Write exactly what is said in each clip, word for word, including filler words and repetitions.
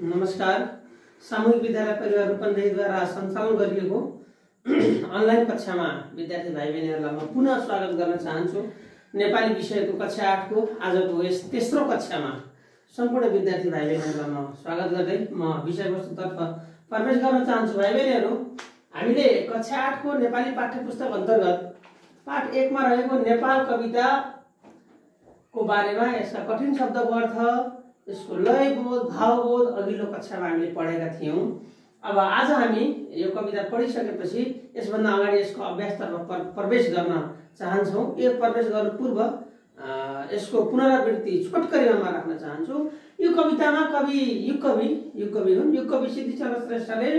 नमस्कार। सामूहिक विद्यालय परिवार रूपन्देहीद्वारा सञ्चालन गरिएको अनलाइन कक्षामा विद्यार्थी भाइ बहिनीहरूलाई म पुनः स्वागत गर्न चाहन्छु। नेपाली विषयको कक्षा आठ को आजको यस तेस्रो कक्षामा सम्पूर्ण विद्यार्थी भाइ बहिनीहरूलाई म स्वागत गर्दै म विषयवस्तुतर्फ प्रवेश गर्न चाहन्छु। भाइ बहिनीहरू, हामीले कक्षा आठ को नेपाली पाठ्यपुस्तक अन्तर्गत पाठ एक मा रहेको नेपाल कविता को बारेमा, यसका कठिन शब्दको अर्थ, यसको लय बोध, भावबोध अघिल्लो कक्षामा हामीले पढेका थियौं। अब आज हामी यो कविता पढिसकेपछि यसभन्दा अगाडि यसको अभ्यासतर्फ प्रवेश गर्न चाहन्छौं। यो प्रवेश गर्नु पूर्व यसको पुनरावृत्ति छोटकरीमा म राख्न चाहन्छु। यो कवितामा कवि युग कवि युग कवि हुन्। युग कवि सिद्धिचन्द्र श्रेष्ठले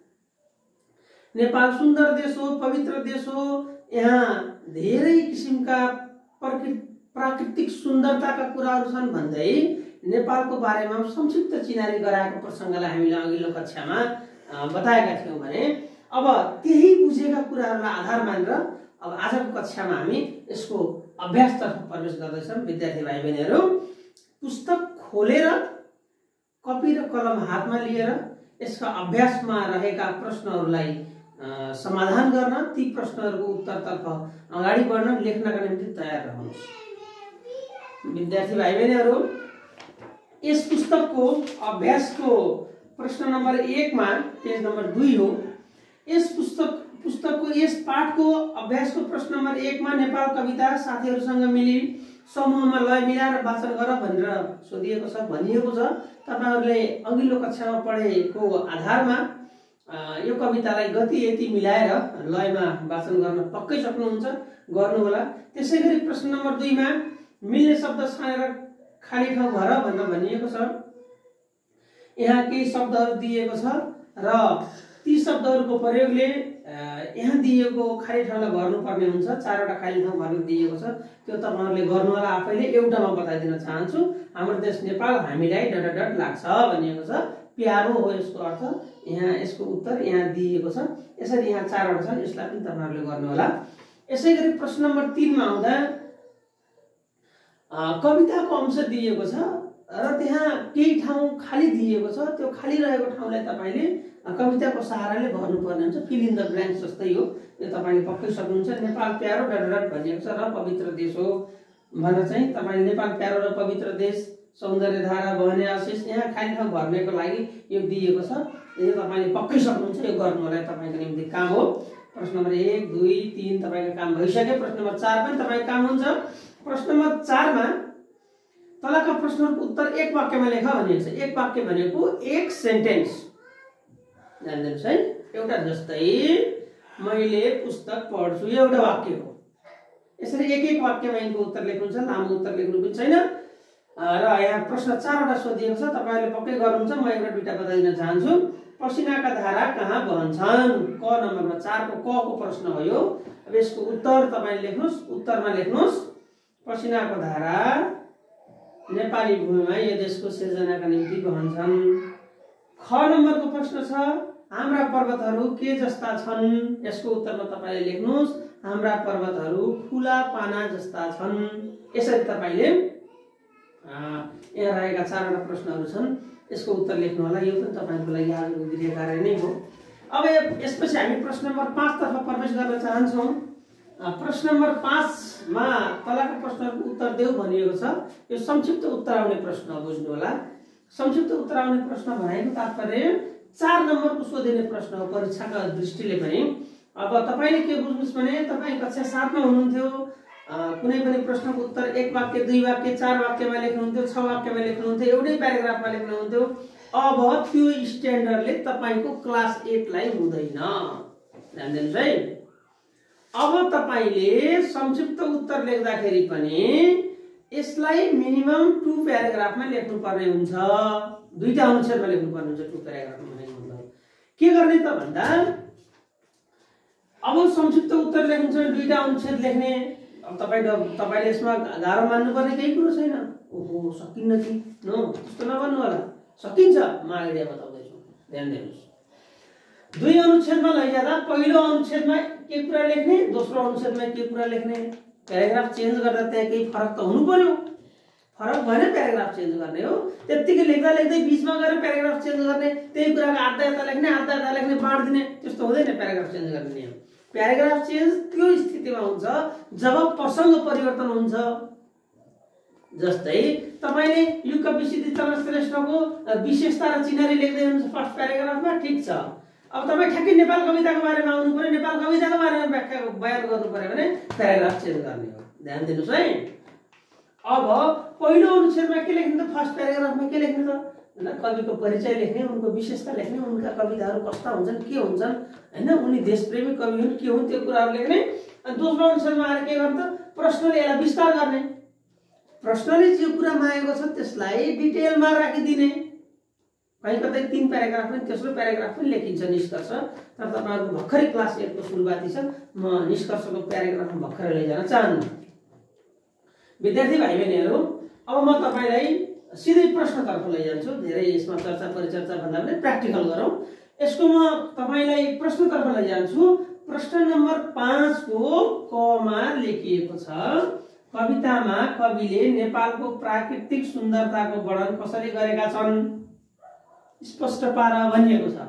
नेपाल सुन्दर देश हो, पवित्र देश हो, यहाँ धेरै किसिमका प्राकृतिक सुन्दरताका कुराहरू छन् भन्दै नेपालको बारेमा संक्षिप्त चिनारी गराएको प्रसंगलाई हामीले अघिल्लो कक्षामा बताएका थियौं भने अब त्यही बुझेका कुराहरूलाई आधार मानेर अब आजको कक्षामा हामी यसको अभ्यासतर्फ प्रवेश गर्दैछौं। विद्यार्थी भाइ बहिनीहरू, पुस्तक खोलेर कपी र कलम हातमा लिएर यसका अभ्यासमा रहेका प्रश्नहरूलाई समाधान गर्न, ती प्रश्नहरूको उत्तरतर्फ अगाडि बढ्न, लेख्नका निम्ति तयार रहनुहोस्। विद्यार्थी भाइ बहिनीहरू, यस पुस्तकको अभ्यासको प्रश्न नम्बर एक मा पेज नम्बर दुई हो। यस पुस्तक पुस्तकको यस पाठको अभ्यासको प्रश्न नम्बर एक मा नेपाल कविता साथीहरूसँग मिली समूहमा लय मिलाएर वाचन गर भनेर सोधिएको छ, भनिएको छ। तपाईहरुले अघिल्लो कक्षामा पढेको आधारमा यो कवितालाई गति यति मिलाएर लयमा वाचन गर्न पक्कै सक्नुहुन्छ, गर्नुहोला। त्यसैगरी प्रश्न नम्बर दुई मा मिल्ने शब्द छानेर खाली ठाउँ भर भनेर भनिएको छ। यहाँ केही शब्दहरू दिएको छ र ती शब्दहरूको प्रयोगले यहाँ दिएको खाली ठाउँलाई भर्नुपर्ने हुन्छ। चारवटा खाली ठाउँ भर्न दिएको छ, त्यो तपाईहरुले गर्नुहोला आफैले। एउटा म बताइदिन चाहन्छु। हाम्रो देश नेपाल हामीलाई डट डट लाग्छ भनिएको छ, प्यारो हो यसको अर्थ। यहाँ यसको उत्तर यहाँ दिएको छ। यसरी यहाँ चारवटा छन्, यसलाई पनि तपाईहरुले गर्नुहोला। यसैगरी प्रश्न नम्बर तीन मा आउँदा कविताको अंश दिएको छ र त्यहाँ केही ठाउँ खाली दिएको छ। त्यो खाली रहेको ठाउँलाई तपाईले कविताको सहाराले भर्नुपर्ने हुन्छ। फिल इन द ब्ल्याङ्क्स जस्तै हो, यो तपाईले पक्कै सक्नुहुन्छ। नेपाल प्यारो डट डट भनिएको छ र पवित्र देश हो भनेर चाहिँ तपाईले नेपाल प्यारो र पवित्र देश, सौन्दर्य धारा, बहने आशिष, यहाँ खाली ठाउँ भर्नेको लागि यो दिएको छ। यो तपाईले पक्कै सक्नुहुन्छ, यो गर्नुहोला, तपाईको निम्ति काम हो। प्रश्न नम्बर एक, दुई, तीन तपाईको काम भइसक्यो। प्रश्न नम्बर चार पनि तपाईको काम हुन्छ। प्रश्न नम्बर चार मा तलका प्रश्नहरूको उत्तर एक वाक्यमा लेख भनिएको छ। एक वाक्य भनेको एक सेन्टेन्स, जान्दिनुस् है। एउटा जस्तै मैले पुस्तक पढ्छु, यो एउटा वाक्य हो। यसरी एक एक वाक्यमा यिनको उत्तर लेख्नुहुन्छ, लामो उत्तर लेख्नु पनि छैन। र यहाँ प्रश्न चारवटा सोधिएको छ, तपाईहरुले पक्कै गर्नुहुन्छ। म एउटा दुईटा बताइदिन चाहन्छु। पसिनाका धारा कहाँ बहन्छन्? क नम्बरमा चार को क को प्रश्न हो यो। अब यसको उत्तर तपाईले लेख्नुस्। उत्तरमा लेख्नुस्, पसिनाको धारा नेपाली भूमिमा यो देशको सिर्जनाका निम्ति बहन्छन्। ख नम्बरको प्रश्न छ, हाम्रा पर्वतहरू के जस्ता छन्? यसको उत्तरमा तपाईले लेख्नुस्, हाम्रा पर्वतहरू ठूला पाना जस्ता छन्। यसरी तपाईले यहाँ रहेका चारवटा प्रश्नहरू छन्, यसको उत्तर लेख्नु होला। यो पनि तपाईहरुको लागि आजको गृह कार्य नै हो। अब यसपछि हामी प्रश्न नम्बर पाँच तर्फ प्रवेश गर्न चाहन्छौं। प्रश्न नम्बर पाँच मा तलका प्रश्नहरूको उत्तर देऊ भनिएको छ। यो संक्षिप्त उत्तर आउने प्रश्न बुझ्नु होला। संक्षिप्त उत्तर आउने प्रश्न भनेको तात्पर्य चार नम्बरको सोधिने प्रश्न हो परीक्षाका दृष्टिले पनि। अब तपाईले के बुझ्नुस् भने तपाई कक्षा सात मा हुनुहुन्थ्यो, कुनै पनि प्रश्नको उत्तर एक वाक्य, दुई वाक्य, चार वाक्यमा लेख्नुहुन्थ्यो, छ वाक्यमा लेख्नुहुन्थ्यो, एउटै प्याराग्राफमा लेख्नुहुन्थ्यो। अब त्यो स्ट्यान्डर्डले तपाईको क्लास आठ लाई हुँदैन, जान्दिनुस् है। अब तपाईले संक्षिप्त उत्तर लेख्दाखेरि पनि यसलाई मिनिमम टु प्याराग्राफमा लेख्नु पर्ने हुन्छ। दुईटा अनुच्छेदमा लेख्नु पर्ने हुन्छ। टु प्याराग्राफमा भनेको मतलब के गर्ने त भन्दा अब संक्षिप्त उत्तर लेख्नु छ, दुईटा अनुच्छेद लेख्ने। अब तपाई तपाईले यसमा गाह्रो मान्नुपर्ने केही कुरो छैन। ओहो सकिन्न कि? नो, त्यस्तो नभन्नु होला, सकिन्छ। म आइडिया बताउँदैछु, ध्यान दिनुस्। दुई अनुच्छेदमा लैजाँदा पहिलो अनुच्छेदमा के कुरा लेख्ने, दोस्रो अनुच्छेदमा के कुरा लेख्ने, प्याराग्राफ चेन्ज गर्दा त्यहाँ केही फरक त हुनु पर्यो। फरक भएन, प्याराग्राफ चेन्ज गर्ने हो। त्यतिकै लेख्दा लेख्दै बीचमा गएर प्याराग्राफ चेन्ज चेन्ज गर्ने, त्यही कुराको आधा आधा लेख्ने आधा आधा लेख्ने बाँड्दिने, त्यस्तो हुँदैन प्याराग्राफ चेन्ज गर्ने नियम। प्याराग्राफ चेन्ज त्यो स्थितिमा हुन्छ जब प्रसङ्ग परिवर्तन हुन्छ। जस्तै तपाईले युग विशुद्धिचरण श्रेष्ठको विशेषता र चिनारी लेख्दै हुनुहुन्छ फर्स्ट प्याराग्राफमा, ठिक छ। अब तपाईँ ठ्याक्कै नेपाल कविताको बारेमा आउनु पर्यो, नेपाल कविताको बारेमा व्याख्या बयान गर्नु पर्यो भने प्याराग्राफ चेन्ज गर्ने हो। ध्यान दिनुहोस् है। अब पहिलो अनुच्छेदमा के लेख्ने त, फर्स्ट प्याराग्राफमा के लेख्ने त, हैन, कविको परिचय लेख्ने, उनको विशेषता लेख्ने, उनका कविताहरू कस्ता हुन्छन्, के हुन्छन्, हैन, उनी देशप्रेमी कवि हुन् के हुन्, त्यो कुराहरू लेख्ने। अनि दोस्रो अनुच्छेदमा आएर के गर्ने त, प्रश्नले यसलाई विस्तार गर्ने, प्रश्नले जे कुरा मागेको छ त्यसलाई डिटेलमा राखिदिने। कहीँ कतै तीन प्याराग्राफ पनि तेस्रो प्याराग्राफ पनि लेखिन्छ निष्कर्ष। तर तपाईँहरूको भर्खरै क्लास एटको सुरुवाती छ, म निष्कर्षको प्याराग्राफमा भर्खरै लैजान चाहन्न। विद्यार्थी भाइ बहिनीहरू, अब म तपाईँलाई सिधै प्रश्नतर्फ लैजान्छु। धेरै यसमा चर्चा परिचर्चा भन्दा पनि प्र्याक्टिकल गरौँ। यसको म तपाईँलाई प्रश्नतर्फ लैजान्छु। प्रश्न नम्बर पाँचको कमा लेखिएको छ, कवितामा कविले नेपालको प्राकृतिक सुन्दरताको वर्णन कसरी गरेका छन्, स्पष्ट पार भनिएको छ।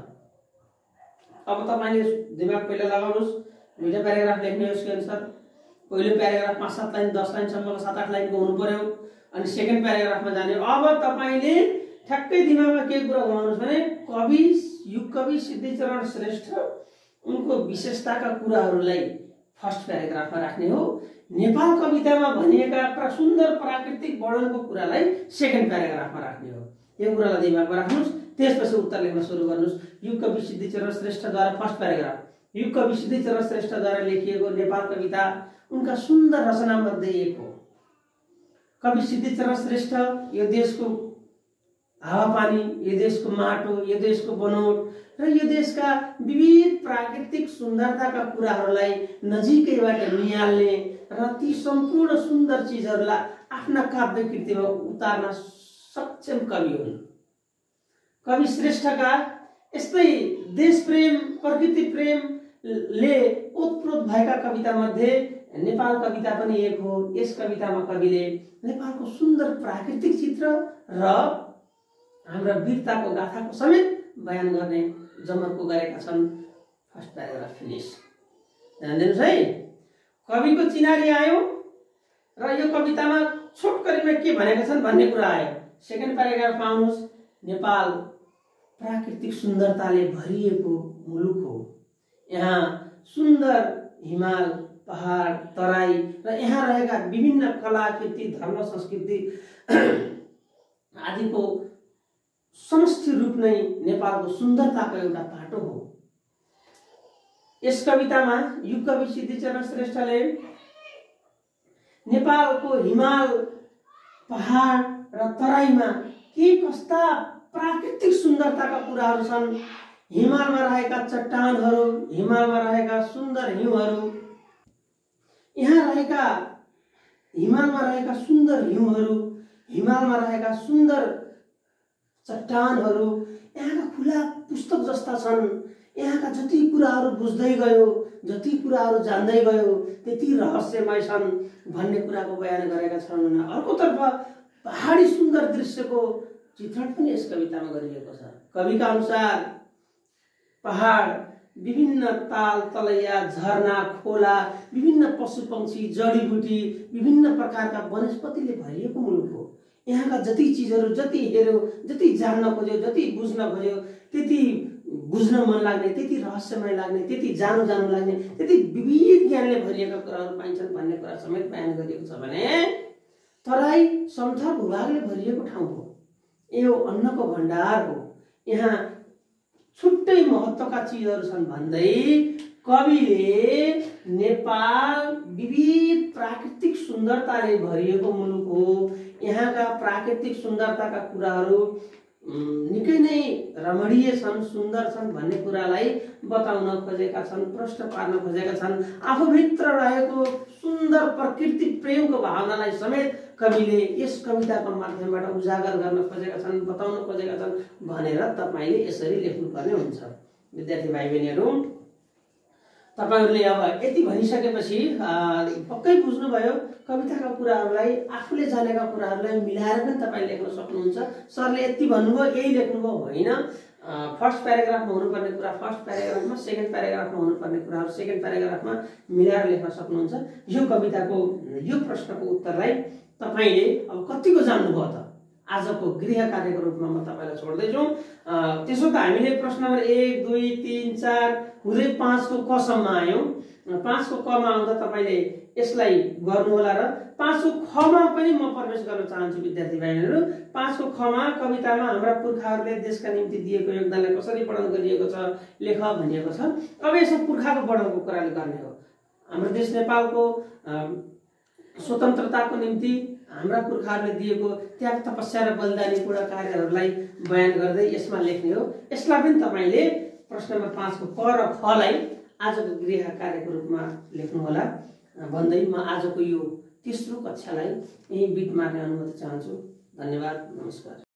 अब तपाईँले दिमाग पहिला लगाउनुहोस्, दुईटा प्याराग्राफ लेख्ने हो यसको अनुसार। पहिलो प्याराग्राफ पाँच सात लाइन दस लाइनसम्मको सात आठ लाइनको हुनु पर्यो, अनि सेकेन्ड प्याराग्राफमा जाने। अब तपाईँले ठ्याक्कै दिमागमा के कुरा घुमाउनुहोस् भने कवि युग कवि सिद्धिचरण श्रेष्ठ उनको विशेषताका कुराहरूलाई फर्स्ट प्याराग्राफमा राख्ने हो। नेपाल कवितामा भनिएका सुन्दर प्राकृतिक वर्णनको कुरालाई सेकेन्ड प्याराग्राफमा राख्ने हो। यो कुरालाई दिमागमा राख्नुहोस्। त्यसपछि उत्तर लेख्न सुरु गर्नुहोस्। युग कवि सिद्धिचरण श्रेष्ठद्वारा फर्स्ट प्याराग्राफ, युग कवि सिद्धिचरण श्रेष्ठद्वारा लेखिएको नेपाल कविता उनका सुन्दर रचना मध्ये एक हो। कवि सिद्धिचरण श्रेष्ठ यो देशको हावापानी, यो देशको माटो, यो देशको बनोट र यो देशका विविध प्राकृतिक सुन्दरताका कुराहरूलाई नजिकैबाट निहाल्ने र ती सम्पूर्ण सुन्दर चिजहरूलाई आफ्ना काव्य कृतिमा उतार्न सक्षम कवि हुन्। कवि श्रेष्ठका यस्तै देशप्रेम प्रकृति प्रेमले ओतप्रोत भएका कविता मध्ये नेपाल कविता पनि एक हो। यस कवितामा कविले नेपालको सुन्दर प्राकृतिक चित्र र हाम्रा वीरताको गाथाको समेत बयान गर्ने जमर्को गरेका छन्। First paragraph finish. ध्यान दिनुहोस् है। कविको चिनारी आयो र यो कवितामा छोटकरीमा के भनेका छन् भन्ने कुरा आयो। सेकेन्ड प्याराग्राफमा आउनुहोस्। नेपाल प्राकृतिक सुन्दरताले भरिएको मुलुक हो। यहाँ सुन्दर हिमाल, पहाड, तराई र यहाँ रहेका विभिन्न कलाकृति, धर्म, संस्कृति आदिको समष्टि रूप नै नेपालको सुन्दरताको एउटा पाटो हो। यस कवितामा युग कवि सिद्धिचरण श्रेष्ठले नेपालको हिमाल, पहाड र तराईमा के कस्ता प्राकृतिक सुन्दरताका कुराहरू छन्, हिमालमा रहेका चट्टानहरू, हिमालमा रहेका सुन्दर हिउँहरू, यहाँ रहेका हिमालमा रहेका सुन्दर हिउँहरू, हिमालमा रहेका सुन्दर चट्टानहरू यहाँका खुला पुस्तक जस्ता छन्। यहाँका जति कुराहरू बुझ्दै गयो, जति कुराहरू जान्दै गयो त्यति रहस्यमय छन् भन्ने कुराको बयान गरेका छन्। अर्कोतर्फ पहाडी सुन्दर दृश्यको चित्रण पनि यस कवितामा गरिएको छ। कविका अनुसार पहाड विभिन्न ताल तलैया, झरना, खोला, विभिन्न पशु पक्षी, जडीबुटी, विभिन्न प्रकारका वनस्पतिले भरिएको मुलुक हो। यहाँका जति चिजहरू जति हेर्यो, जति जान्न खोज्यो, जति बुझ्न खोज्यो त्यति बुझ्न मन लाग्ने, त्यति रहस्यमय लाग्ने, त्यति जानु जानु लाग्ने, त्यति विविध ज्ञानले भरिएका कुराहरू पाइन्छन् भन्ने कुरा समेत बयान गरिएको छ। भने तराई समथर भूभागले भरिएको ठाउँ हो। यो अन्नको भण्डार हो। यहाँ छुट्टै महत्त्वका चिजहरू छन् भन्दै कविले नेपाल विविध प्राकृतिक सुन्दरताले भरिएको मुलुक हो। यहाँका प्राकृतिक सुन्दरताका कुराहरू निकै नै रमणीय छन्, सुन्दर छन् भन्ने कुरालाई बताउन खोजेका छन्, प्रश्न पार्न खोजेका छन्। आफूभित्र रहेको सुन्दर प्रकृति प्रेमको भावनालाई समेत कविले यस कविताको माध्यमबाट उजागर गर्न खोजेका छन्, बताउन खोजेका छन् भनेर तपाईँले यसरी लेख्नुपर्ने हुन्छ। विद्यार्थी भाइ बहिनीहरू, तपाईहरुले अब यति भनिसकेपछि पक्कै बुझ्नुभयो कविताका कुराहरूलाई आफूले जानेका कुराहरूलाई मिलाएर पनि तपाईले लेख्न सक्नुहुन्छ। सरले यति भन्नुभयो यही लेख्नुभयो होइन, फर्स्ट प्याराग्राफमा हुनुपर्ने कुरा फर्स्ट प्याराग्राफमा, सेकेन्ड प्याराग्राफमा हुनुपर्ने कुराहरू सेकेन्ड प्याराग्राफमा मिलाएर लेख्न सक्नुहुन्छ। यो कविताको यो प्रश्नको उत्तरलाई तपाईले अब कतिको जान्नुभयो त आजको गृह कार्यको रूपमा म तपाईलाई छोड्दैछु। त्यसो त हामीले प्रश्न नम्बर एक दुई तीन चार हुँदै पाँचको कसम्म आयौं। पाँचको कमा आउँदा तपाईले यसलाई गर्नुहोला र पाँचको खमा पनि म प्रवेश गर्न चाहन्छु विद्यार्थी भाइहरु। पाँचको खमा कवितामा हाम्रा पुर्खाहरूले देशका निम्ति दिएको योगदानलाई कसरी वर्णन गरिएको छ लेख भनिएको छ। अब यसो पुर्खाको वर्णनको कुराले गर्ने हो। हाम्रो देश नेपालको स्वतन्त्रताको निम्ति हाम्रा पुर्खाहरूले दिएको त्याग तपस्या र बलिदानीपूर्ण कार्यहरूलाई बयान गर्दै यसमा लेख्ने हो। यसलाई पनि तपाईले प्रश्न नम्बर पाँच को क र ख लाई आजको गृह कार्यको रूपमा लेख्नु होला भन्दै म आजको यो तेस्रो कक्षालाई यही बिट मार्ने अनुमति चाहन्छु। धन्यवाद, नमस्कार।